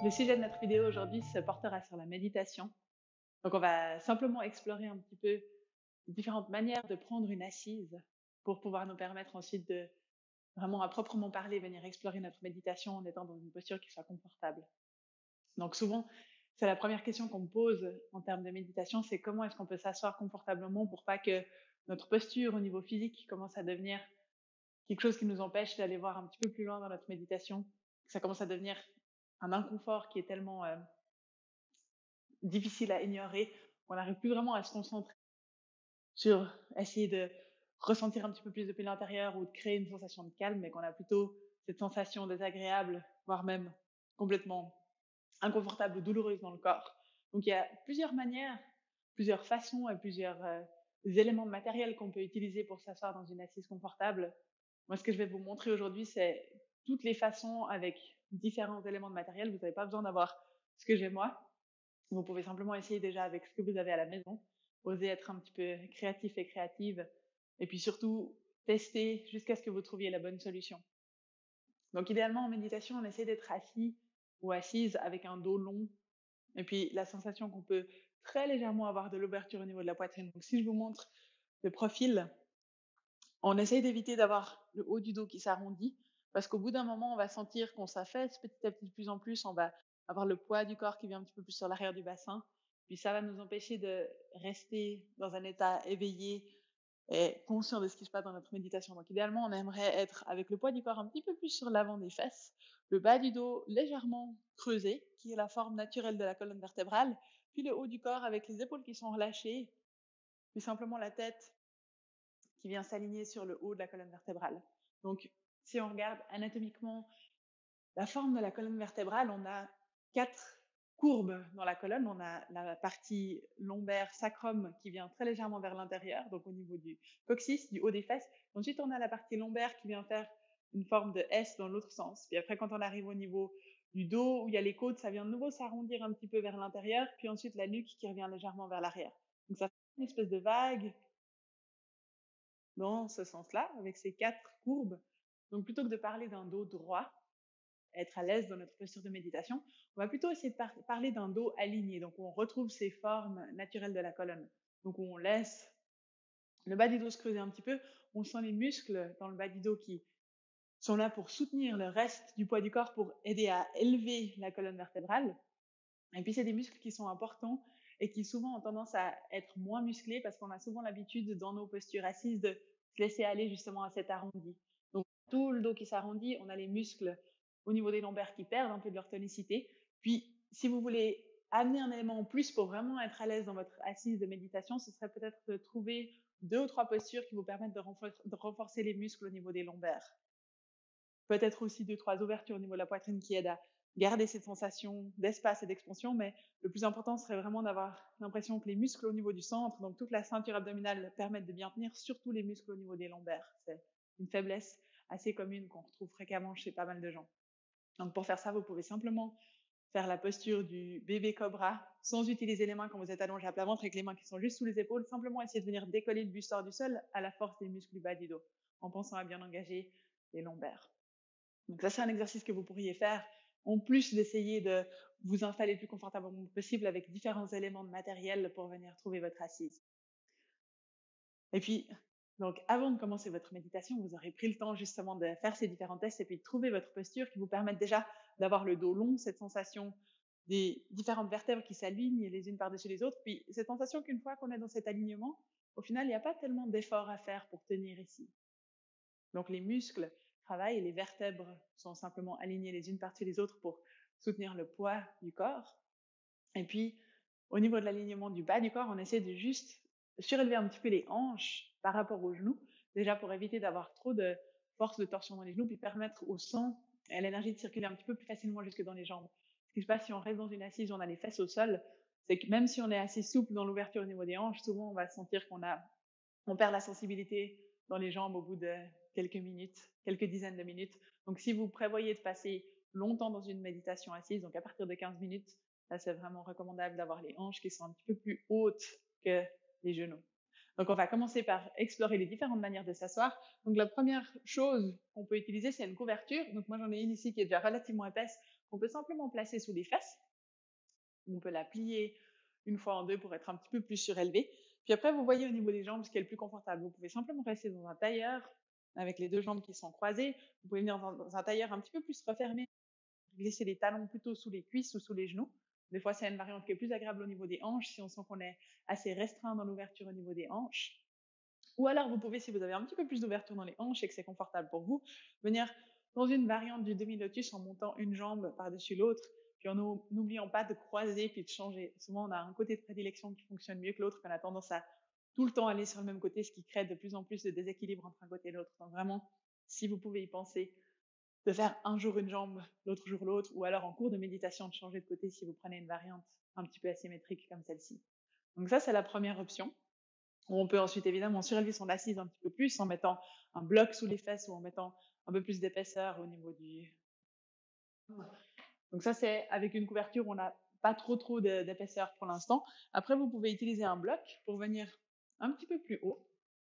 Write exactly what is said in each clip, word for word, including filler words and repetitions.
Le sujet de notre vidéo aujourd'hui se portera sur la méditation. Donc on va simplement explorer un petit peu les différentes manières de prendre une assise pour pouvoir nous permettre ensuite de vraiment à proprement parler venir explorer notre méditation en étant dans une posture qui soit confortable. Donc souvent, c'est la première question qu'on me pose en termes de méditation, c'est comment est-ce qu'on peut s'asseoir confortablement pour pas que notre posture au niveau physique commence à devenir quelque chose qui nous empêche d'aller voir un petit peu plus loin dans notre méditation, que ça commence à devenir un inconfort qui est tellement euh, difficile à ignorer, on n'arrive plus vraiment à se concentrer sur essayer de ressentir un petit peu plus depuis l'intérieur ou de créer une sensation de calme, mais qu'on a plutôt cette sensation désagréable, voire même complètement inconfortable ou douloureuse dans le corps. Donc il y a plusieurs manières, plusieurs façons et plusieurs euh, éléments de matériel qu'on peut utiliser pour s'asseoir dans une assise confortable. Moi, ce que je vais vous montrer aujourd'hui, c'est toutes les façons avec différents éléments de matériel. Vous n'avez pas besoin d'avoir ce que j'ai moi. Vous pouvez simplement essayer déjà avec ce que vous avez à la maison, oser être un petit peu créatif et créative, et puis surtout tester jusqu'à ce que vous trouviez la bonne solution. Donc idéalement en méditation, on essaie d'être assis ou assise avec un dos long, et puis la sensation qu'on peut très légèrement avoir de l'ouverture au niveau de la poitrine. Donc si je vous montre le profil, on essaye d'éviter d'avoir le haut du dos qui s'arrondit, parce qu'au bout d'un moment, on va sentir qu'on s'affaisse petit à petit de plus en plus, on va avoir le poids du corps qui vient un petit peu plus sur l'arrière du bassin, puis ça va nous empêcher de rester dans un état éveillé et conscient de ce qui se passe dans notre méditation. Donc idéalement, on aimerait être avec le poids du corps un petit peu plus sur l'avant des fesses, le bas du dos légèrement creusé, qui est la forme naturelle de la colonne vertébrale, puis le haut du corps avec les épaules qui sont relâchées, puis simplement la tête qui vient s'aligner sur le haut de la colonne vertébrale. Donc, si on regarde anatomiquement la forme de la colonne vertébrale, on a quatre courbes dans la colonne. On a la partie lombaire sacrum qui vient très légèrement vers l'intérieur, donc au niveau du coccyx, du haut des fesses. Ensuite, on a la partie lombaire qui vient faire une forme de S dans l'autre sens. Puis après, quand on arrive au niveau du dos, où il y a les côtes, ça vient de nouveau s'arrondir un petit peu vers l'intérieur. Puis ensuite, la nuque qui revient légèrement vers l'arrière. Donc, ça fait une espèce de vague dans ce sens-là, avec ces quatre courbes. Donc plutôt que de parler d'un dos droit, être à l'aise dans notre posture de méditation, on va plutôt essayer de par parler d'un dos aligné, donc on retrouve ces formes naturelles de la colonne. Donc on laisse le bas du dos se creuser un petit peu, on sent les muscles dans le bas du dos qui sont là pour soutenir le reste du poids du corps, pour aider à élever la colonne vertébrale. Et puis c'est des muscles qui sont importants et qui souvent ont tendance à être moins musclés parce qu'on a souvent l'habitude dans nos postures assises de se laisser aller justement à cet arrondi. Donc tout le dos qui s'arrondit, on a les muscles au niveau des lombaires qui perdent un peu de leur tonicité. Puis si vous voulez amener un élément en plus pour vraiment être à l'aise dans votre assise de méditation, ce serait peut-être de trouver deux ou trois postures qui vous permettent de, renfor de renforcer les muscles au niveau des lombaires. Peut-être aussi deux, trois ouvertures au niveau de la poitrine qui aident à garder cette sensation d'espace et d'expansion, mais le plus important serait vraiment d'avoir l'impression que les muscles au niveau du centre, donc toute la ceinture abdominale, permettent de bien tenir, surtout les muscles au niveau des lombaires. C'est une faiblesse assez commune qu'on retrouve fréquemment chez pas mal de gens. Donc pour faire ça, vous pouvez simplement faire la posture du bébé cobra sans utiliser les mains quand vous êtes allongé à plat ventre, avec les mains qui sont juste sous les épaules, simplement essayer de venir décoller le buste hors du sol à la force des muscles du bas du dos, en pensant à bien engager les lombaires. Donc ça, c'est un exercice que vous pourriez faire, en plus d'essayer de vous installer le plus confortablement possible avec différents éléments de matériel pour venir trouver votre assise. Et puis, donc avant de commencer votre méditation, vous aurez pris le temps justement de faire ces différents tests et puis de trouver votre posture qui vous permette déjà d'avoir le dos long, cette sensation des différentes vertèbres qui s'alignent les unes par-dessus les autres, puis cette sensation qu'une fois qu'on est dans cet alignement, au final, il n'y a pas tellement d'efforts à faire pour tenir ici. Donc les muscles travaillent et les vertèbres sont simplement alignées les unes par-dessus les autres pour soutenir le poids du corps. Et puis, au niveau de l'alignement du bas du corps, on essaie de juste surélever un petit peu les hanches par rapport aux genoux, déjà pour éviter d'avoir trop de force de torsion dans les genoux, puis permettre au sang et à l'énergie de circuler un petit peu plus facilement jusque dans les jambes. Ce qui se passe si on reste dans une assise, on a les fesses au sol, c'est que même si on est assez souple dans l'ouverture au niveau des hanches, souvent on va sentir qu'on a, on perd la sensibilité dans les jambes au bout de quelques minutes, quelques dizaines de minutes. Donc si vous prévoyez de passer longtemps dans une méditation assise, donc à partir de quinze minutes, là c'est vraiment recommandable d'avoir les hanches qui sont un petit peu plus hautes que les genoux. Donc on va commencer par explorer les différentes manières de s'asseoir. Donc la première chose qu'on peut utiliser, c'est une couverture. Donc moi j'en ai une ici qui est déjà relativement épaisse. qu'on peut simplement placer sous les fesses. On peut la plier une fois en deux pour être un petit peu plus surélevée. Puis après, vous voyez au niveau des jambes ce qui est le plus confortable. Vous pouvez simplement rester dans un tailleur avec les deux jambes qui sont croisées. Vous pouvez venir dans un tailleur un petit peu plus refermé, glisser les talons plutôt sous les cuisses ou sous les genoux. Des fois, c'est une variante qui est plus agréable au niveau des hanches si on sent qu'on est assez restreint dans l'ouverture au niveau des hanches. Ou alors, vous pouvez, si vous avez un petit peu plus d'ouverture dans les hanches et que c'est confortable pour vous, venir dans une variante du demi-lotus en montant une jambe par-dessus l'autre, puis en n'oubliant pas de croiser puis de changer. Souvent, on a un côté de prédilection qui fonctionne mieux que l'autre, qu'on a tendance à tout le temps aller sur le même côté, ce qui crée de plus en plus de déséquilibre entre un côté et l'autre. Donc vraiment, si vous pouvez y penser, de faire un jour une jambe, l'autre jour l'autre, ou alors en cours de méditation de changer de côté si vous prenez une variante un petit peu asymétrique comme celle-ci. Donc ça, c'est la première option. On peut ensuite évidemment surélever son assise un petit peu plus en mettant un bloc sous les fesses ou en mettant un peu plus d'épaisseur au niveau du... Donc ça, c'est avec une couverture, on n'a pas trop trop d'épaisseur pour l'instant. Après, vous pouvez utiliser un bloc pour venir un petit peu plus haut.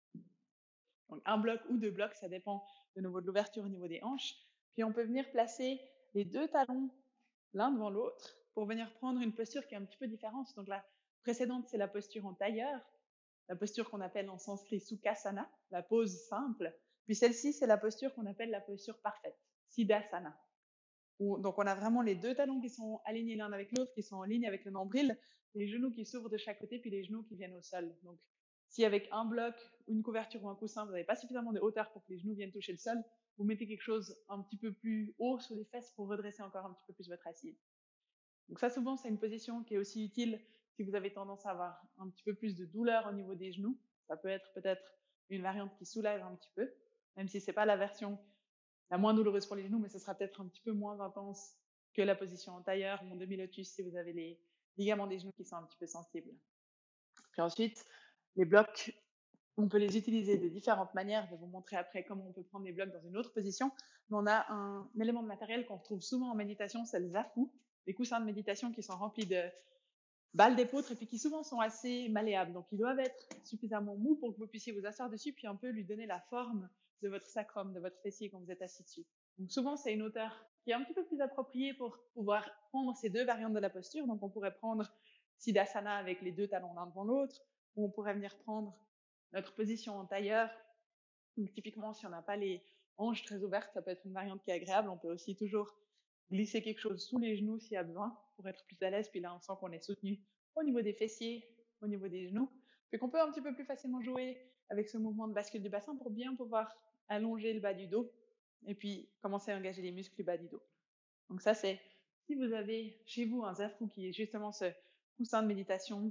Donc un bloc ou deux blocs, ça dépend de nouveau de l'ouverture au niveau des hanches. Puis on peut venir placer les deux talons l'un devant l'autre pour venir prendre une posture qui est un petit peu différente. Donc la précédente, c'est la posture en tailleur, la posture qu'on appelle en sanskrit Sukhasana, la pose simple. Puis celle-ci, c'est la posture qu'on appelle la posture parfaite, Siddhasana. Où, donc on a vraiment les deux talons qui sont alignés l'un avec l'autre, qui sont en ligne avec le nombril, les genoux qui s'ouvrent de chaque côté, puis les genoux qui viennent au sol. Donc si avec un bloc, une couverture ou un coussin, vous n'avez pas suffisamment de hauteur pour que les genoux viennent toucher le sol, vous mettez quelque chose un petit peu plus haut sur les fesses pour redresser encore un petit peu plus votre assise. Donc ça, souvent, c'est une position qui est aussi utile si vous avez tendance à avoir un petit peu plus de douleur au niveau des genoux. Ça peut être peut-être une variante qui soulage un petit peu, même si c'est pas la version la moins douloureuse pour les genoux, mais ce sera peut-être un petit peu moins intense que la position en tailleur ou en demi-lotus si vous avez les ligaments des genoux qui sont un petit peu sensibles. Puis ensuite, les blocs, on peut les utiliser de différentes manières. Je vais vous montrer après comment on peut prendre les blocs dans une autre position. Mais on a un, un élément de matériel qu'on retrouve souvent en méditation, c'est le zafu, des coussins de méditation qui sont remplis de balles d'épeautre et puis qui souvent sont assez malléables. Donc ils doivent être suffisamment mous pour que vous puissiez vous asseoir dessus puis un peu lui donner la forme de votre sacrum, de votre fessier quand vous êtes assis dessus. Donc souvent c'est une hauteur qui est un petit peu plus appropriée pour pouvoir prendre ces deux variantes de la posture. Donc on pourrait prendre Siddhasana avec les deux talons l'un devant l'autre, ou on pourrait venir prendre notre position en tailleur. Donc typiquement si on n'a pas les hanches très ouvertes, ça peut être une variante qui est agréable. On peut aussi toujours glisser quelque chose sous les genoux s'il y a besoin pour être plus à l'aise. Puis là, on sent qu'on est soutenu au niveau des fessiers, au niveau des genoux. Puis qu'on peut un petit peu plus facilement jouer avec ce mouvement de bascule du bassin pour bien pouvoir allonger le bas du dos et puis commencer à engager les muscles du bas du dos. Donc ça, c'est si vous avez chez vous un zafu qui est justement ce coussin de méditation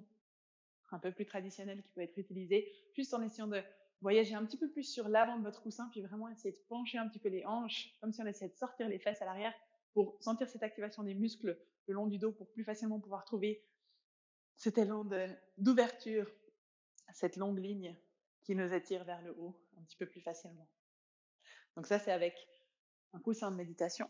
un peu plus traditionnel qui peut être utilisé juste en essayant de voyager un petit peu plus sur l'avant de votre coussin puis vraiment essayer de pencher un petit peu les hanches comme si on essayait de sortir les fesses à l'arrière pour sentir cette activation des muscles le long du dos pour plus facilement pouvoir trouver cet élan d'ouverture, cette longue ligne qui nous attire vers le haut un petit peu plus facilement. Donc ça, c'est avec un coussin de méditation.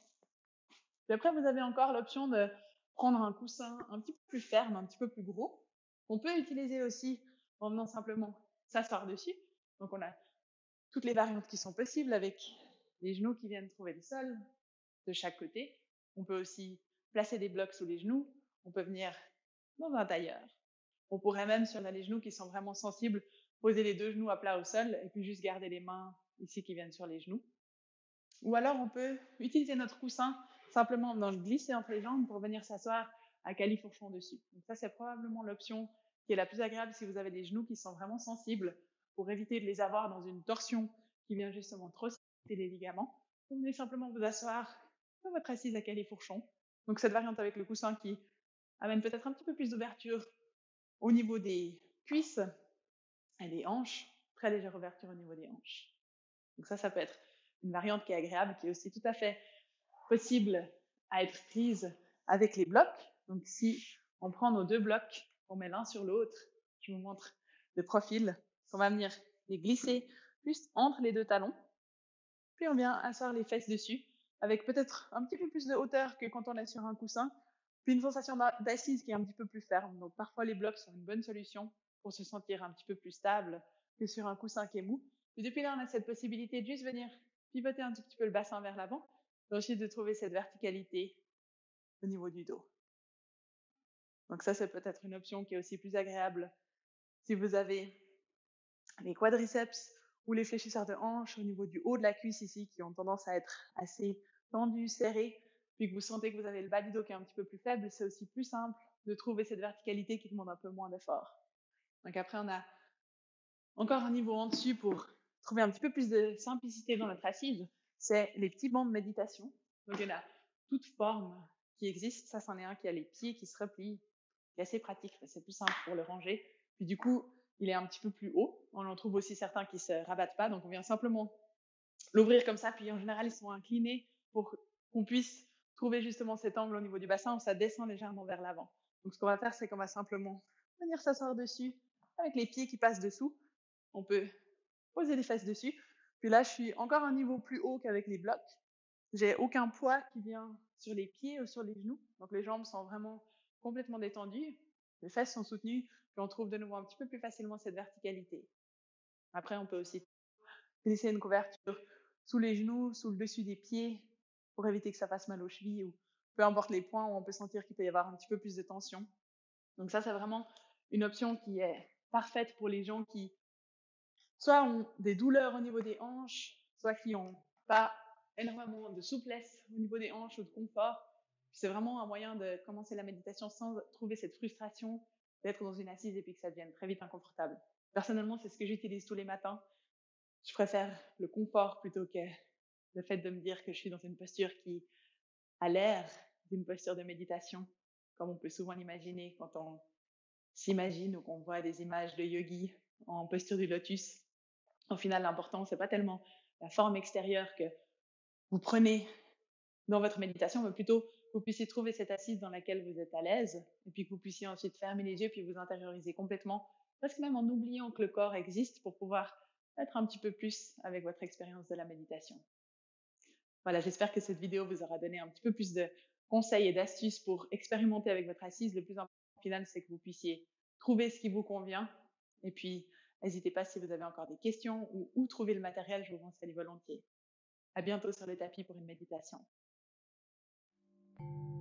Puis après, vous avez encore l'option de prendre un coussin un petit peu plus ferme, un petit peu plus gros, qu'on peut utiliser aussi en venant simplement s'asseoir dessus. Donc on a toutes les variantes qui sont possibles avec les genoux qui viennent trouver le sol de chaque côté. On peut aussi placer des blocs sous les genoux. On peut venir dans un tailleur. On pourrait même, si on a les genoux qui sont vraiment sensibles, poser les deux genoux à plat au sol et puis juste garder les mains ici qui viennent sur les genoux. Ou alors on peut utiliser notre coussin simplement en venant le glisser entre les jambes pour venir s'asseoir à califourchon dessus. Donc ça, c'est probablement l'option qui est la plus agréable si vous avez des genoux qui sont vraiment sensibles pour éviter de les avoir dans une torsion qui vient justement trop solliciter les ligaments. Vous venez simplement vous asseoir dans votre assise à califourchon. Donc cette variante avec le coussin qui amène peut-être un petit peu plus d'ouverture au niveau des cuisses et des hanches, très légère ouverture au niveau des hanches. Donc ça, ça peut être une variante qui est agréable, qui est aussi tout à fait possible à être prise avec les blocs. Donc si on prend nos deux blocs, on met l'un sur l'autre, je vous montre de profil, on va venir les glisser juste entre les deux talons, puis on vient asseoir les fesses dessus, avec peut-être un petit peu plus de hauteur que quand on est sur un coussin, puis une sensation d'assise qui est un petit peu plus ferme. Donc parfois les blocs sont une bonne solution pour se sentir un petit peu plus stable que sur un coussin qui est mou. Et depuis là, on a cette possibilité de juste venir pivoter un tout petit peu le bassin vers l'avant, et ensuite de trouver cette verticalité au niveau du dos. Donc ça, c'est peut-être une option qui est aussi plus agréable si vous avez les quadriceps ou les fléchisseurs de hanches au niveau du haut de la cuisse ici qui ont tendance à être assez tendus, serrés, puis que vous sentez que vous avez le bas du dos qui est un petit peu plus faible, c'est aussi plus simple de trouver cette verticalité qui demande un peu moins d'effort. Donc après, on a encore un niveau en dessus pour trouver un petit peu plus de simplicité dans notre assise, c'est les petits bancs de méditation. Donc il y en a toute forme qui existe. Ça, c'en est un qui a les pieds qui se replient. Il est assez pratique, c'est plus simple pour le ranger. Puis du coup, il est un petit peu plus haut. On en trouve aussi certains qui se rabattent pas. Donc on vient simplement l'ouvrir comme ça. Puis en général, ils sont inclinés pour qu'on puisse trouver justement cet angle au niveau du bassin où ça descend légèrement vers l'avant. Donc ce qu'on va faire, c'est qu'on va simplement venir s'asseoir dessus avec les pieds qui passent dessous. On peut poser les fesses dessus. Puis là, je suis encore un niveau plus haut qu'avec les blocs. J'ai aucun poids qui vient sur les pieds ou sur les genoux. Donc les jambes sont vraiment complètement détendues. Les fesses sont soutenues. Puis on trouve de nouveau un petit peu plus facilement cette verticalité. Après, on peut aussi glisser une couverture sous les genoux, sous le dessus des pieds pour éviter que ça fasse mal aux chevilles ou peu importe les points où on peut sentir qu'il peut y avoir un petit peu plus de tension. Donc ça, c'est vraiment une option qui est parfaite pour les gens qui soit ont des douleurs au niveau des hanches, soit qui n'ont pas énormément de souplesse au niveau des hanches ou de confort. C'est vraiment un moyen de commencer la méditation sans trouver cette frustration d'être dans une assise et puis que ça devienne très vite inconfortable. Personnellement, c'est ce que j'utilise tous les matins. Je préfère le confort plutôt que le fait de me dire que je suis dans une posture qui a l'air d'une posture de méditation, comme on peut souvent l'imaginer quand on s'imagine ou qu'on voit des images de yogis en posture du lotus. Au final, l'important, c'est pas tellement la forme extérieure que vous prenez dans votre méditation, mais plutôt que vous puissiez trouver cette assise dans laquelle vous êtes à l'aise, et puis que vous puissiez ensuite fermer les yeux, puis vous intérioriser complètement, presque même en oubliant que le corps existe pour pouvoir être un petit peu plus avec votre expérience de la méditation. Voilà, j'espère que cette vidéo vous aura donné un petit peu plus de conseils et d'astuces pour expérimenter avec votre assise. Le plus important au final, c'est que vous puissiez trouver ce qui vous convient. Et puis, n'hésitez pas si vous avez encore des questions ou où trouver le matériel, je vous renseigne volontiers. À bientôt sur le tapis pour une méditation.